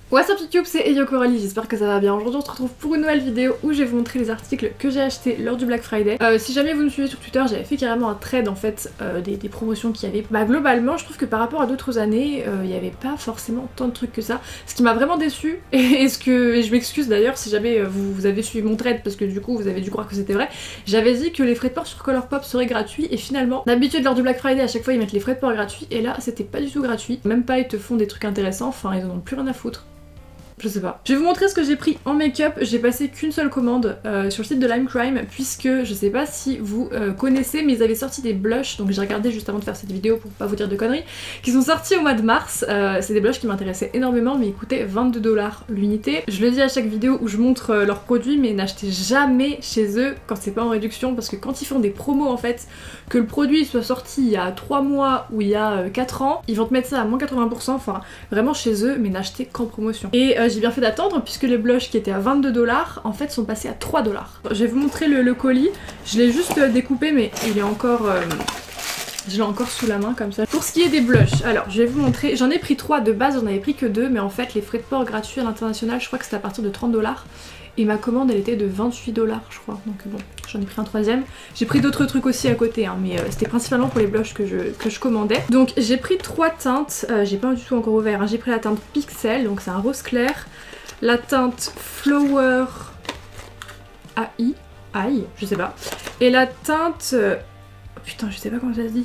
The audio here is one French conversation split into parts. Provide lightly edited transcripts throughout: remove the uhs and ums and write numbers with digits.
What's up YouTube, c'est Eyo Coralie, j'espère que ça va bien. Aujourd'hui on se retrouve pour une nouvelle vidéo où je vais vous montrer les articles que j'ai achetés lors du Black Friday. Si jamais vous me suivez sur Twitter, j'avais fait carrément un thread en fait des promotions qu'il y avait. Bah globalement je trouve que par rapport à d'autres années, il n'y avait pas forcément tant de trucs que ça. Ce qui m'a vraiment déçue, et je m'excuse d'ailleurs si jamais vous avez suivi mon thread parce que du coup vous avez dû croire que c'était vrai. J'avais dit que les frais de port sur Colourpop seraient gratuits et finalement, d'habitude lors du Black Friday à chaque fois ils mettent les frais de port gratuits et là c'était pas du tout gratuit. Même pas ils te font des trucs intéressants, enfin ils en ont plus rien à foutre. Je sais pas. Je vais vous montrer ce que j'ai pris en make-up. J'ai passé qu'une seule commande sur le site de Lime Crime puisque je sais pas si vous connaissez mais ils avaient sorti des blushs, donc j'ai regardé juste avant de faire cette vidéo pour pas vous dire de conneries, qui sont sortis au mois de mars. C'est des blushs qui m'intéressaient énormément mais ils coûtaient 22$ l'unité. Je le dis à chaque vidéo où je montre leurs produits mais n'achetez jamais chez eux quand c'est pas en réduction parce que quand ils font des promos en fait, que le produit soit sorti il y a 3 mois ou il y a 4 ans, ils vont te mettre ça à moins 80%, enfin vraiment chez eux mais n'achetez qu'en promotion. Et j'ai bien fait d'attendre puisque les blushs qui étaient à 22$ en fait sont passés à 3$. Je vais vous montrer le colis, je l'ai juste découpé mais il est encore... je l'ai encore sous la main comme ça. Pour ce qui est des blushs, alors je vais vous montrer, j'en ai pris 3 de base, j'en avais pris que 2 mais en fait les frais de port gratuits à l'international je crois que c'était à partir de 30$ et ma commande elle était de 28$ je crois, donc bon j'en ai pris un troisième. J'ai pris d'autres trucs aussi à côté hein, mais c'était principalement pour les blushs que je commandais. Donc j'ai pris 3 teintes, j'ai pas du tout encore ouvert, hein. J'ai pris la teinte Pixel, donc c'est un rose clair, la teinte Flower AI, je sais pas, et la teinte... putain je sais pas comment ça se dit,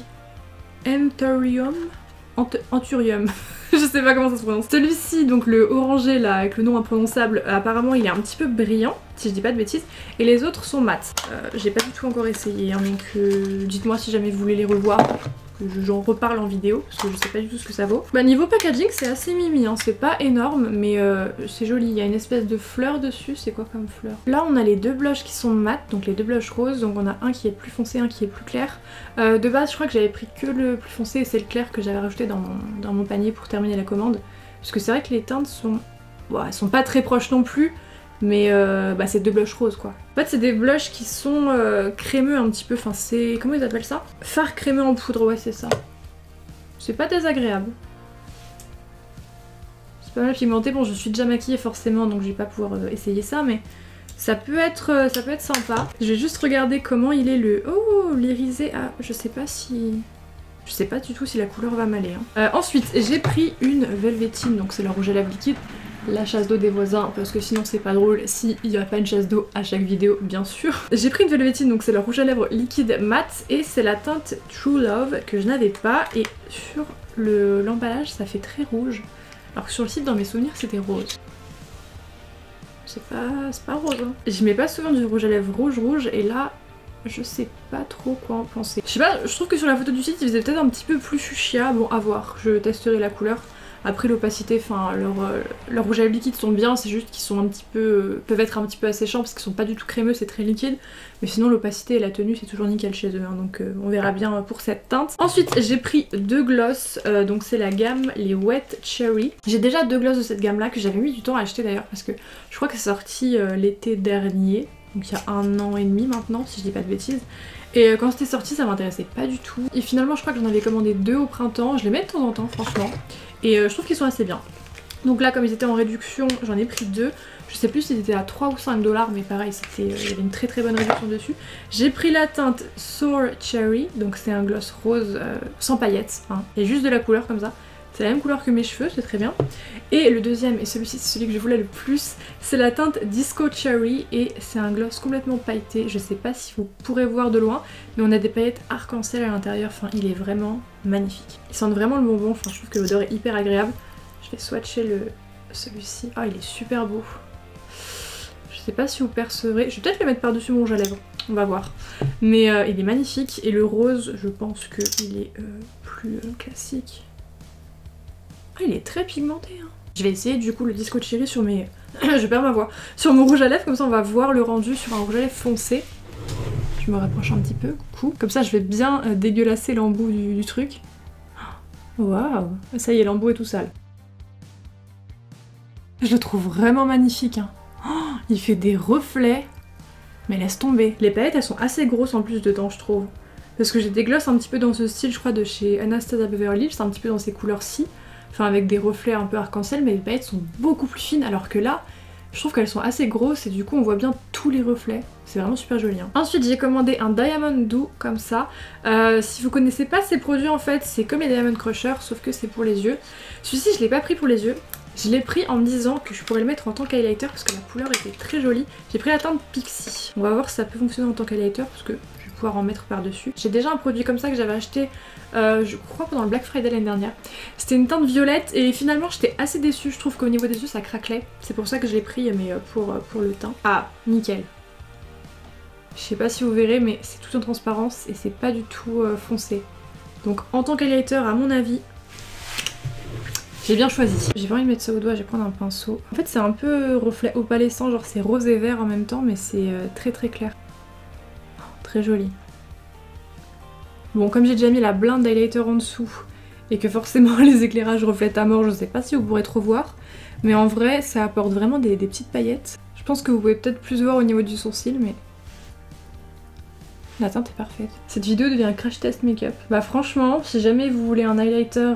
Anthurium, je sais pas comment ça se prononce. Celui-ci, donc le orangé là avec le nom imprononçable, apparemment il est un petit peu brillant, si je dis pas de bêtises, et les autres sont mat. J'ai pas du tout encore essayé, hein, donc dites-moi si jamais vous voulez les revoir, que j'en reparle en vidéo, parce que je sais pas du tout ce que ça vaut. Bah niveau packaging c'est assez mimi, hein, c'est pas énorme, mais c'est joli, il y a une espèce de fleur dessus, c'est quoi comme fleur? Là on a les deux blushs qui sont mat, donc les deux blushs roses, donc on a un qui est plus foncé, un qui est plus clair. De base je crois que j'avais pris que le plus foncé et c'est le clair que j'avais rajouté dans mon panier pour terminer la commande, parce que c'est vrai que les teintes sont... bon, elles sont pas très proches non plus, mais bah c'est deux blushs roses quoi. En fait c'est des blushs qui sont crémeux un petit peu, enfin c'est... comment ils appellent ça? Fard crémeux en poudre, ouais c'est ça. C'est pas désagréable. C'est pas mal pigmenté, bon je suis déjà maquillée forcément donc je vais pas pouvoir essayer ça mais ça peut être sympa. Je vais juste regarder comment il est le... oh l'irisé, ah je sais pas si... je sais pas du tout si la couleur va m'aller. Hein. Ensuite j'ai pris une Velvetine, donc c'est le rouge à lèvres liquide. La chasse d'eau des voisins parce que sinon c'est pas drôle s'il n'y a pas une chasse d'eau à chaque vidéo bien sûr. J'ai pris une Velvetine, donc c'est le rouge à lèvres liquide mat et c'est la teinte True Love que je n'avais pas et sur l'emballage ça fait très rouge alors que sur le site dans mes souvenirs c'était rose. C'est pas rose hein. Je mets pas souvent du rouge à lèvres rouge et là je sais pas trop quoi en penser. Je sais pas, je trouve que sur la photo du site il faisait peut-être un petit peu plus fuchsia, bon à voir, je testerai la couleur. Après l'opacité, enfin leurs rouges à lèvres liquides sont bien, c'est juste qu'ils sont un petit peu, peuvent être un petit peu asséchants parce qu'ils sont pas du tout crémeux, c'est très liquide. Mais sinon l'opacité et la tenue c'est toujours nickel chez eux, hein, donc on verra bien pour cette teinte. Ensuite j'ai pris deux gloss, donc c'est la gamme les Wet Cherry. J'ai déjà deux gloss de cette gamme là que j'avais mis du temps à acheter d'ailleurs parce que je crois que c'est sorti l'été dernier, donc il y a 1 an et demi maintenant si je dis pas de bêtises. Et quand c'était sorti ça m'intéressait pas du tout. Et finalement je crois que j'en avais commandé 2 au printemps, je les mets de temps en temps franchement. Et je trouve qu'ils sont assez bien. Donc là comme ils étaient en réduction j'en ai pris 2. Je sais plus s'ils étaient à 3 ou 5$, mais pareil il y avait une très bonne réduction dessus. J'ai pris la teinte Sour Cherry, donc c'est un gloss rose sans paillettes, hein. Il y a juste de la couleur comme ça. C'est la même couleur que mes cheveux, c'est très bien. Et le deuxième, et celui-ci c'est celui que je voulais le plus, c'est la teinte Disco Cherry et c'est un gloss complètement pailleté. Je sais pas si vous pourrez voir de loin, mais on a des paillettes arc-en-ciel à l'intérieur, enfin il est vraiment magnifique. Il sent vraiment le bonbon, enfin je trouve que l'odeur est hyper agréable. Je vais swatcher celui-ci. Ah il est super beau. Je sais pas si vous percevrez, je vais peut-être le mettre par-dessus mon rouge à lèvres, on va voir. Mais il est magnifique et le rose, je pense qu'il est plus classique. Ah, il est très pigmenté hein. Je vais essayer du coup le Disco Cherry sur mes... je perds ma voix. Sur mon rouge à lèvres, comme ça on va voir le rendu sur un rouge à lèvres foncé. Je me rapproche un petit peu, coucou. Comme ça je vais bien dégueulasser l'embout du truc. Waouh, ça y est l'embout est tout sale. Je le trouve vraiment magnifique hein. Oh, il fait des reflets. Mais laisse tomber. Les paillettes elles sont assez grosses en plus dedans je trouve. Parce que j'ai des gloss un petit peu dans ce style je crois de chez Anastasia Beverly Hills, c'est un petit peu dans ces couleurs-ci. enfin avec des reflets un peu arc-en-ciel, mais les paillettes sont beaucoup plus fines, alors que là, je trouve qu'elles sont assez grosses et du coup on voit bien tous les reflets. C'est vraiment super joli. Hein. Ensuite j'ai commandé un Diamond Doux comme ça. Si vous connaissez pas ces produits en fait, c'est comme les Diamond Crusher sauf que c'est pour les yeux. Celui-ci je l'ai pas pris pour les yeux. Je l'ai pris en me disant que je pourrais le mettre en tant qu'highlighter parce que la couleur était très jolie. J'ai pris la teinte Pixie. On va voir si ça peut fonctionner en tant qu'highlighter parce que je vais pouvoir en mettre par-dessus. J'ai déjà un produit comme ça que j'avais acheté je crois pendant le Black Friday l'année dernière. C'était une teinte violette et finalement j'étais assez déçue. Je trouve qu'au niveau des yeux ça craquelait. C'est pour ça que je l'ai pris mais pour le teint. Ah, nickel. Je sais pas si vous verrez mais c'est tout en transparence et c'est pas du tout foncé. Donc en tant qu'highlighter à mon avis, j'ai bien choisi. J'ai pas envie de mettre ça au doigt, je vais prendre un pinceau. En fait c'est un peu reflet opalescent, genre c'est rose et vert en même temps mais c'est très très clair. Oh, très joli. Bon comme j'ai déjà mis la blinde d'highlighter en dessous et que forcément les éclairages reflètent à mort, je sais pas si vous pourrez trop voir. Mais en vrai ça apporte vraiment des petites paillettes. Je pense que vous pouvez peut-être plus voir au niveau du sourcil mais... La teinte est parfaite. Cette vidéo devient un crash test make-up. Bah franchement, si jamais vous voulez un highlighter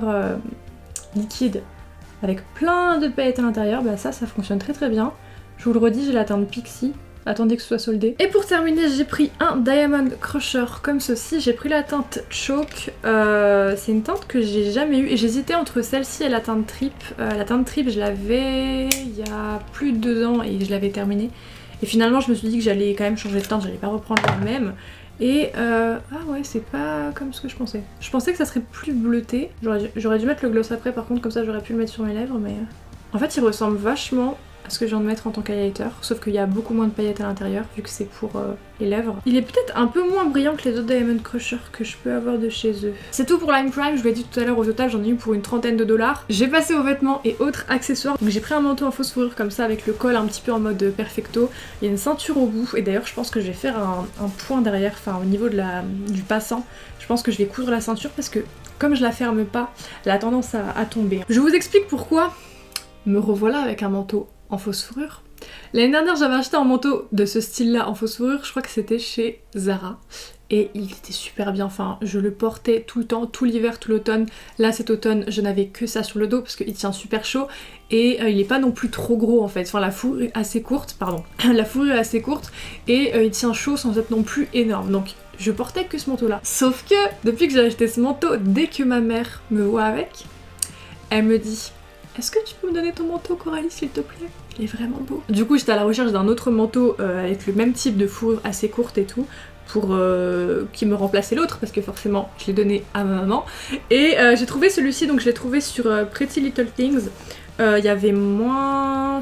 liquide avec plein de paillettes à l'intérieur, bah ça fonctionne très très bien. Je vous le redis, j'ai la teinte Pixie. Attendez que ce soit soldé. Et pour terminer, j'ai pris un Diamond Crusher comme ceci. J'ai pris la teinte Chalk. C'est une teinte que j'ai jamais eue. Et j'hésitais entre celle-ci et la teinte Trip. La teinte Trip, je l'avais il y a plus de 2 ans et je l'avais terminée. Et finalement, je me suis dit que j'allais quand même changer de teinte. J'allais pas reprendre la même. Et ah ouais, c'est pas comme ce que je pensais. Je pensais que ça serait plus bleuté. J'aurais dû mettre le gloss après par contre, comme ça j'aurais pu le mettre sur mes lèvres, mais... En fait il ressemble vachement à ce que je viens de mettre en tant qu'highlighter, sauf qu'il y a beaucoup moins de paillettes à l'intérieur vu que c'est pour les lèvres. Il est peut-être un peu moins brillant que les autres Diamond Crusher que je peux avoir de chez eux. C'est tout pour Lime Prime, je vous l'ai dit tout à l'heure, au total j'en ai eu pour une trentaine de dollars. J'ai passé aux vêtements et autres accessoires. Donc j'ai pris un manteau en fausse fourrure comme ça avec le col un petit peu en mode perfecto. Il y a une ceinture au bout et d'ailleurs je pense que je vais faire un point derrière, enfin au niveau de du passant. Je pense que je vais coudre la ceinture parce que comme je la ferme pas, elle a tendance à tomber. Je vous explique pourquoi me revoilà avec un manteau en fausse fourrure. L'année dernière j'avais acheté un manteau de ce style là en fausse fourrure, je crois que c'était chez Zara. Et il était super bien, enfin je le portais tout le temps, tout l'hiver, tout l'automne. Là cet automne je n'avais que ça sur le dos parce qu'il tient super chaud. Et il est pas non plus trop gros en fait, enfin la fourrure est assez courte, pardon. La fourrure est assez courte et il tient chaud sans être non plus énorme. Donc je portais que ce manteau là. Sauf que depuis que j'ai acheté ce manteau, dès que ma mère me voit avec, elle me dit: est-ce que tu peux me donner ton manteau Coralie s'il te plaît? Il est vraiment beau. Du coup j'étais à la recherche d'un autre manteau avec le même type de fourrure assez courte et tout pour qui me remplaçait l'autre parce que forcément je l'ai donné à ma maman. Et j'ai trouvé celui-ci, donc je l'ai trouvé sur Pretty Little Things. Il y avait moins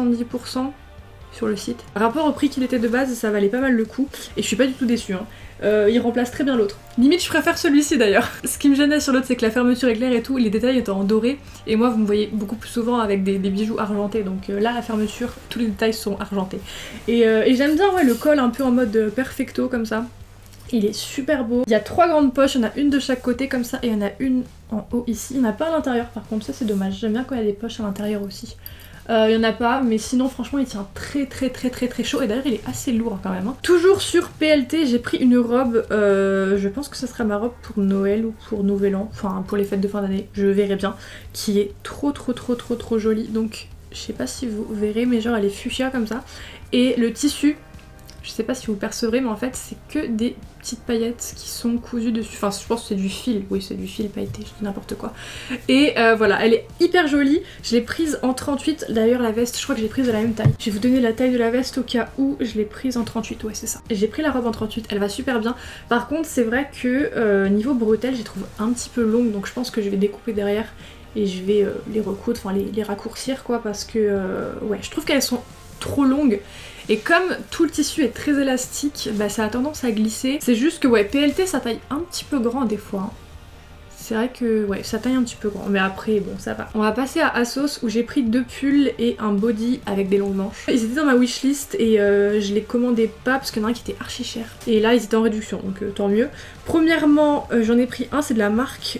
70% sur le site. Rapport au prix qu'il était de base, ça valait pas mal le coup et je suis pas du tout déçue. Hein. Il remplace très bien l'autre. Limite je préfère celui-ci d'ailleurs. Ce qui me gênait sur l'autre c'est que la fermeture est claire et tout, les détails étant en doré et moi vous me voyez beaucoup plus souvent avec des bijoux argentés, donc là la fermeture, tous les détails sont argentés. Et j'aime bien ouais, le col un peu en mode perfecto comme ça. Il est super beau. Il y a 3 grandes poches, il y en a une de chaque côté comme ça et il y en a une en haut ici. Il n'y en a pas à l'intérieur par contre, ça c'est dommage. J'aime bien quand il y a des poches à l'intérieur aussi. Il y en a pas, mais sinon franchement il tient très chaud et d'ailleurs il est assez lourd quand même. Hein. Toujours sur PLT, j'ai pris une robe, je pense que ce sera ma robe pour Noël ou pour Nouvel An, enfin pour les fêtes de fin d'année, je verrai bien, qui est trop jolie. Donc je sais pas si vous verrez, mais genre elle est fuchsia comme ça. Et le tissu, je sais pas si vous percevrez, mais en fait c'est que des petites paillettes qui sont cousues dessus. Enfin je pense que c'est du fil, oui c'est du fil pailleté, je dis n'importe quoi. Et voilà, elle est hyper jolie. Je l'ai prise en 38, d'ailleurs la veste je crois que j'ai prise de la même taille. Je vais vous donner la taille de la veste au cas où je l'ai prise en 38, ouais c'est ça. J'ai pris la robe en 38, elle va super bien. Par contre c'est vrai que niveau bretelles j'ai trouvé un petit peu longue, donc je pense que je vais découper derrière et je vais les recoudre, enfin les raccourcir quoi, parce que ouais je trouve qu'elles sont trop longues. Et comme tout le tissu est très élastique, bah ça a tendance à glisser. C'est juste que ouais, PLT ça taille un petit peu grand des fois. Hein. C'est vrai que ouais, ça taille un petit peu grand, mais après bon ça va. On va passer à ASOS où j'ai pris 2 pulls et un body avec des longues manches. Ils étaient dans ma wishlist et je les commandais pas parce qu'il y en a un qui était archi cher. Et là ils étaient en réduction, donc tant mieux. Premièrement j'en ai pris un, c'est de la marque...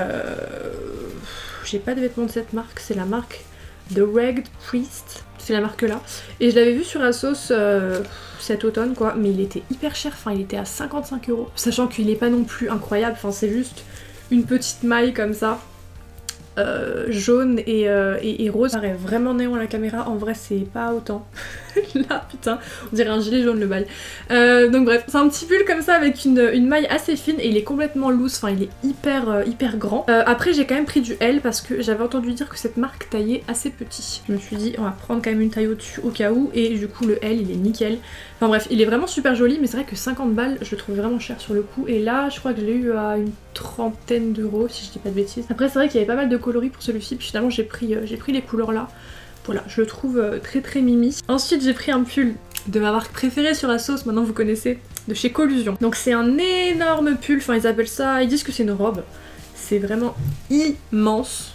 j'ai pas de vêtements de cette marque, c'est la marque The Ragged Priest. C'est la marque là. Et je l'avais vu sur ASOS cet automne quoi, mais il était hyper cher, enfin il était à 55 €. Sachant qu'il est pas non plus incroyable, enfin c'est juste une petite maille comme ça. jaune et rose. Ça paraît vraiment néon à la caméra, en vrai c'est pas autant. Là putain, on dirait un gilet jaune le bail. Donc bref, c'est un petit pull comme ça avec une maille assez fine et il est complètement loose, enfin il est hyper grand. Après j'ai quand même pris du L parce que j'avais entendu dire que cette marque taillait assez petit. Je me suis dit on va prendre quand même une taille au-dessus au cas où et du coup le L il est nickel. Enfin bref, il est vraiment super joli mais c'est vrai que 50 balles je le trouve vraiment cher sur le coup et là je crois que je l'ai eu à une trentaine d'euros si je dis pas de bêtises. Après c'est vrai qu'il y avait pas mal de coloris pour celui-ci puis finalement j'ai pris les couleurs là. Voilà, je le trouve très mimi. Ensuite j'ai pris un pull de ma marque préférée sur ASOS, maintenant vous connaissez, de chez Collusion. Donc c'est un énorme pull, enfin ils appellent ça, ils disent que c'est une robe. C'est vraiment immense.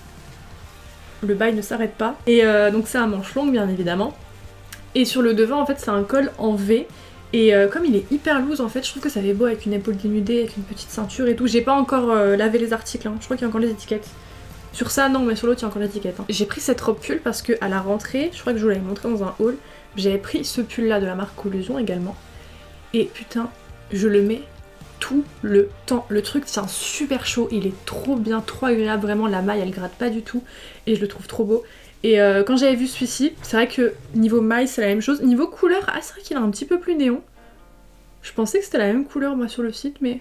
Le bail ne s'arrête pas. Et donc c'est un manche longue bien évidemment. Et sur le devant en fait c'est un col en V. Et comme il est hyper loose en fait, je trouve que ça fait beau avec une épaule dénudée, avec une petite ceinture et tout. J'ai pas encore lavé les articles, hein. Je crois qu'il y a encore les étiquettes. Sur ça non, mais sur l'autre il y a encore l'étiquette. Hein. J'ai pris cette robe pull parce que à la rentrée, je crois que je vous l'avais montré dans un haul, j'avais pris ce pull là de la marque Collusion également. Et putain, je le mets tout le temps. Le truc tient super chaud, il est trop bien, trop agréable, vraiment la maille elle gratte pas du tout et je le trouve trop beau. Et quand j'avais vu celui-ci, c'est vrai que niveau maille c'est la même chose. Niveau couleur, ah c'est vrai qu'il est un petit peu plus néon. Je pensais que c'était la même couleur moi sur le site mais...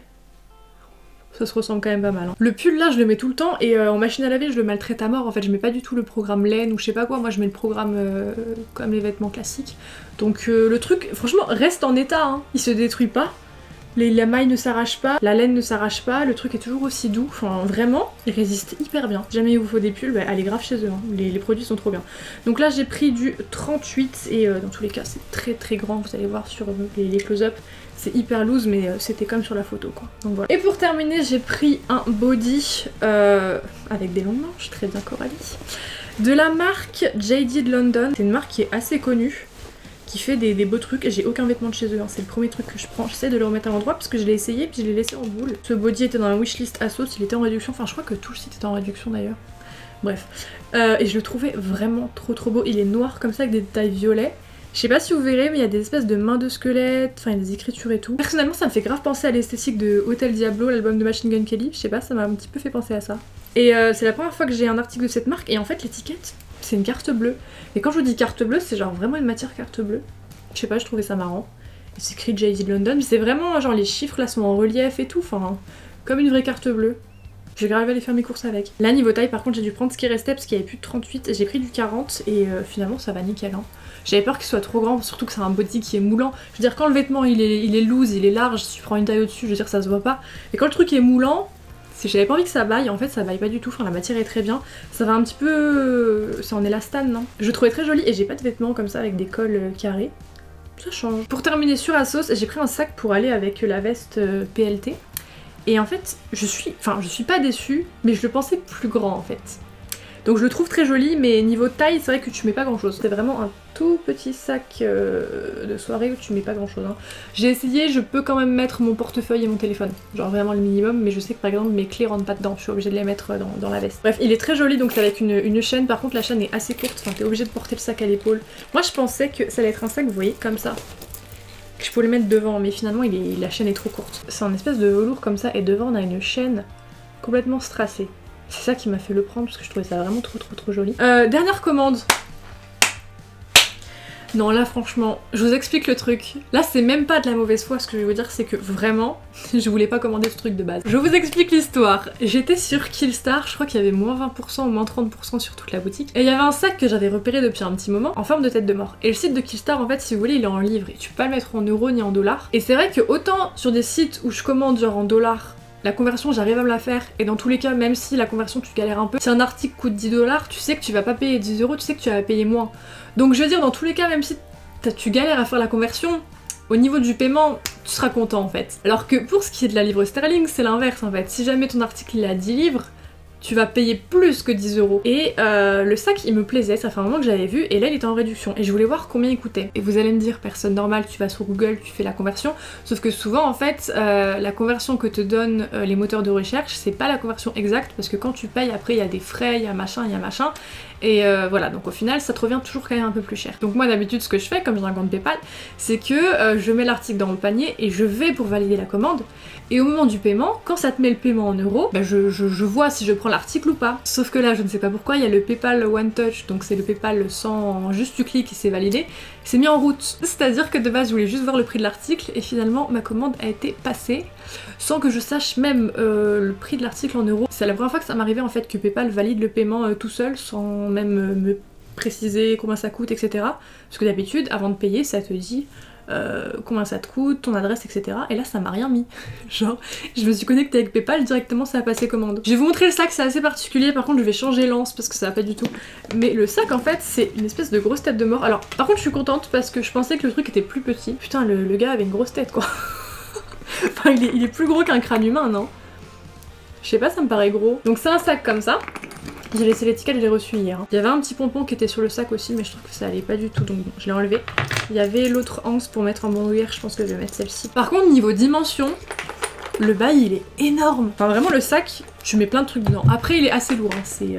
ça se ressemble quand même pas mal. Hein. Le pull là je le mets tout le temps et en machine à laver je le maltraite à mort en fait, je mets pas du tout le programme laine ou je sais pas quoi, moi je mets le programme comme les vêtements classiques. Donc le truc franchement reste en état, hein. Il se détruit pas, la maille ne s'arrache pas, la laine ne s'arrache pas, le truc est toujours aussi doux, enfin vraiment il résiste hyper bien. Si jamais il vous faut des pulls, bah, allez grave chez eux, hein. Les produits sont trop bien. Donc là j'ai pris du 38 et dans tous les cas c'est très grand, vous allez voir sur les close-up. C'est hyper loose mais c'était comme sur la photo quoi. Donc voilà. Et pour terminer j'ai pris un body avec des longues manches, très bien Coralie. De la marque JD de London. C'est une marque qui est assez connue, qui fait des beaux trucs et j'ai aucun vêtement de chez eux. Hein. C'est le premier truc que je prends. J'essaie de le remettre à l'endroit parce que je l'ai essayé puis je l'ai laissé en boule. Ce body était dans la wishlist ASOS, il était en réduction. Enfin je crois que tout le site était en réduction d'ailleurs. Bref. Et je le trouvais vraiment trop beau. Il est noir comme ça avec des détails violets. Je sais pas si vous verrez mais il y a des espèces de mains de squelettes, enfin il y a des écritures et tout. Personnellement ça me fait grave penser à l'esthétique de Hotel Diablo, l'album de Machine Gun Kelly, je sais pas, ça m'a un petit peu fait penser à ça. Et c'est la première fois que j'ai un article de cette marque et en fait l'étiquette c'est une carte bleue. Et quand je vous dis carte bleue c'est genre vraiment une matière carte bleue. Je sais pas, je trouvais ça marrant. C'est écrit JD de London, mais c'est vraiment genre les chiffres là sont en relief et tout, enfin comme une vraie carte bleue. J'ai grave aller faire mes courses avec. Là niveau taille par contre j'ai dû prendre ce qui restait parce qu'il y avait plus de 38 et j'ai pris du 40 et finalement ça va nickel hein. J'avais peur qu'il soit trop grand, surtout que c'est un body qui est moulant. Je veux dire quand le vêtement il est loose, il est large, si tu prends une taille au-dessus, je veux dire ça se voit pas. Et quand le truc est moulant, j'avais pas envie que ça baille, en fait ça baille pas du tout, enfin la matière est très bien. Ça va un petit peu... c'est en élastane non. Je le trouvais très joli et j'ai pas de vêtements comme ça avec des cols carrés. Ça change. Pour terminer sur ASOS, j'ai pris un sac pour aller avec la veste PLT. Et en fait, je suis pas déçue, mais je le pensais plus grand en fait. Donc je le trouve très joli, mais niveau taille, c'est vrai que tu mets pas grand chose. C'est vraiment un tout petit sac de soirée où tu mets pas grand chose. Hein. J'ai essayé, je peux quand même mettre mon portefeuille et mon téléphone. Genre vraiment le minimum, mais je sais que par exemple mes clés rentrent pas dedans, je suis obligée de les mettre dans la veste. Bref, il est très joli, donc c'est avec une chaîne. Par contre la chaîne est assez courte, enfin t'es obligée de porter le sac à l'épaule. Moi je pensais que ça allait être un sac, vous voyez, comme ça. Que je pouvais le mettre devant, mais finalement la chaîne est trop courte. C'est un espèce de velours comme ça, et devant on a une chaîne complètement strassée. C'est ça qui m'a fait le prendre parce que je trouvais ça vraiment trop joli. Dernière commande. Non là franchement, je vous explique le truc. Là c'est même pas de la mauvaise foi, ce que je vais vous dire c'est que vraiment, je voulais pas commander ce truc de base. Je vous explique l'histoire. J'étais sur Killstar, je crois qu'il y avait moins 20% ou moins 30% sur toute la boutique. Et il y avait un sac que j'avais repéré depuis un petit moment, en forme de tête de mort. Et le site de Killstar en fait si vous voulez il est en livre et tu peux pas le mettre en euros ni en dollars. Et c'est vrai que autant sur des sites où je commande genre en dollars, la conversion j'arrive à me la faire et dans tous les cas même si la conversion tu galères un peu, si un article coûte 10 $, tu sais que tu vas pas payer 10 €, tu sais que tu vas payer moins. Donc je veux dire dans tous les cas même si tu galères à faire la conversion, au niveau du paiement tu seras content en fait. Alors que pour ce qui est de la livre sterling c'est l'inverse en fait, si jamais ton article il est à 10 livres, tu vas payer plus que 10 €. Et le sac il me plaisait, ça fait un moment que j'avais vu et là il était en réduction et je voulais voir combien il coûtait. Et vous allez me dire personne normale, tu vas sur Google, tu fais la conversion, sauf que souvent en fait la conversion que te donnent les moteurs de recherche c'est pas la conversion exacte parce que quand tu payes après il y a des frais, il y a machin Et voilà, donc au final ça te revient toujours quand même un peu plus cher. Donc moi d'habitude ce que je fais, comme j'ai un compte PayPal, c'est que je mets l'article dans le panier et je vais pour valider la commande. Et au moment du paiement, quand ça te met le paiement en euros, bah je vois si je prends l'article ou pas. Sauf que là, je ne sais pas pourquoi, il y a le PayPal One Touch, donc c'est le PayPal sans juste tu cliques et c'est validé, c'est mis en route. C'est-à-dire que de base, je voulais juste voir le prix de l'article et finalement ma commande a été passée sans que je sache même le prix de l'article en euros. C'est la première fois que ça m'arrivait en fait que PayPal valide le paiement tout seul sans même me préciser combien ça coûte, etc. Parce que d'habitude, avant de payer, ça te dit combien ça te coûte, ton adresse, etc. Et là ça m'a rien mis. Genre, je me suis connectée avec PayPal, directement ça a passé commande. Je vais vous montrer le sac, c'est assez particulier, par contre je vais changer l'anse parce que ça va pas du tout. Mais le sac en fait c'est une espèce de grosse tête de mort. Alors par contre je suis contente parce que je pensais que le truc était plus petit. Putain le gars avait une grosse tête quoi. Enfin il est plus gros qu'un crâne humain, non? Je sais pas, ça me paraît gros. Donc c'est un sac comme ça. J'ai laissé l'étiquette, je l'ai reçu hier. Il y avait un petit pompon qui était sur le sac aussi, mais je trouve que ça allait pas du tout, donc bon, je l'ai enlevé. Il y avait l'autre anse pour mettre en bandoulière, je pense que je vais mettre celle-ci. Par contre, niveau dimension, le bail il est énorme. Enfin vraiment le sac, tu mets plein de trucs dedans. Après il est assez lourd, hein. C'est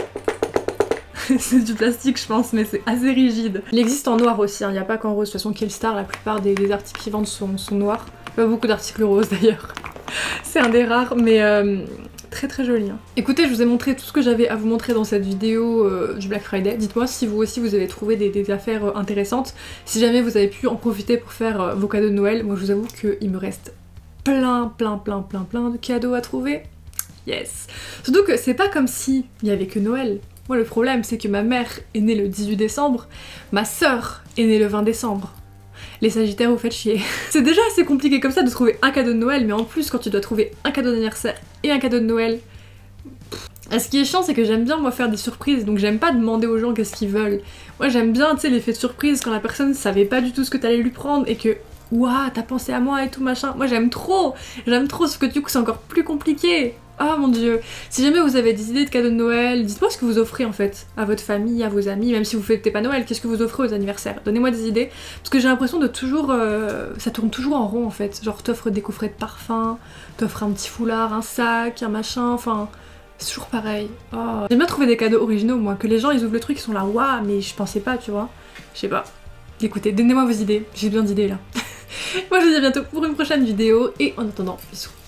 c'est du plastique je pense, mais c'est assez rigide. Il existe en noir aussi, il n'y a pas qu'en rose. De toute façon Killstar, la plupart des articles qui vendent sont noirs. Pas beaucoup d'articles roses d'ailleurs. C'est un des rares, mais très très joli. Hein. Écoutez, je vous ai montré tout ce que j'avais à vous montrer dans cette vidéo du Black Friday. Dites-moi si vous aussi vous avez trouvé des affaires intéressantes. Si jamais vous avez pu en profiter pour faire vos cadeaux de Noël. Moi je vous avoue qu'il me reste plein de cadeaux à trouver. Yes. Surtout que c'est pas comme si il y avait que Noël. Moi le problème c'est que ma mère est née le 18 décembre, ma sœur est née le 20 décembre. Les Sagittaires, vous faites chier. C'est déjà assez compliqué comme ça de trouver un cadeau de Noël, mais en plus quand tu dois trouver un cadeau d'anniversaire et un cadeau de Noël... Et ce qui est chiant, c'est que j'aime bien moi faire des surprises, donc j'aime pas demander aux gens qu'est-ce qu'ils veulent. Moi j'aime bien, tu sais, l'effet de surprise quand la personne savait pas du tout ce que t'allais lui prendre et que... Ouah, t'as pensé à moi et tout machin. Moi j'aime trop, sauf que du coup c'est encore plus compliqué. Oh mon dieu. Si jamais vous avez des idées de cadeaux de Noël, dites-moi ce que vous offrez en fait à votre famille, à vos amis, même si vous fêtez pas Noël, qu'est-ce que vous offrez aux anniversaires? Donnez-moi des idées, parce que j'ai l'impression de toujours... ça tourne toujours en rond en fait. Genre t'offres des coffrets de parfum, t'offres un petit foulard, un sac, un machin, enfin... C'est toujours pareil. Oh. J'aime bien trouver des cadeaux originaux moi, que les gens ils ouvrent le truc, ils sont là, waouh, mais je pensais pas, tu vois. Je sais pas. Écoutez, donnez-moi vos idées, j'ai besoin d'idées là. Moi je vous dis à bientôt pour une prochaine vidéo, et en attendant, bisous.